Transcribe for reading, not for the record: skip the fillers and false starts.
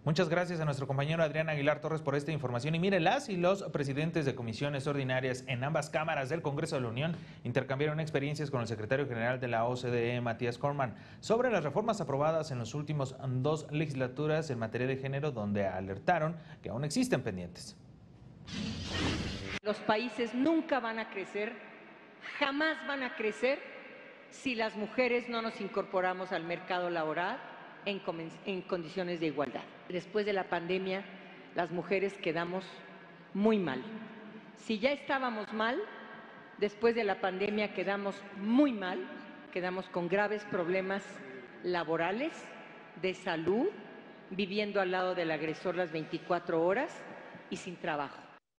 Muchas gracias a nuestro compañero Adrián Aguilar Torres por esta información. Y mire, las y los presidentes de comisiones ordinarias en ambas cámaras del Congreso de la Unión intercambiaron experiencias con el secretario general de la OCDE, Matías Cormann, sobre las reformas aprobadas en los últimos 2 legislaturas en materia de género, donde alertaron que aún existen pendientes. Los países nunca van a crecer, jamás van a crecer, si las mujeres no nos incorporamos al mercado laboral en condiciones de igualdad. Después de la pandemia, las mujeres quedamos muy mal. Si ya estábamos mal, después de la pandemia quedamos muy mal, quedamos con graves problemas laborales, de salud, viviendo al lado del agresor las 24 horas y sin trabajo.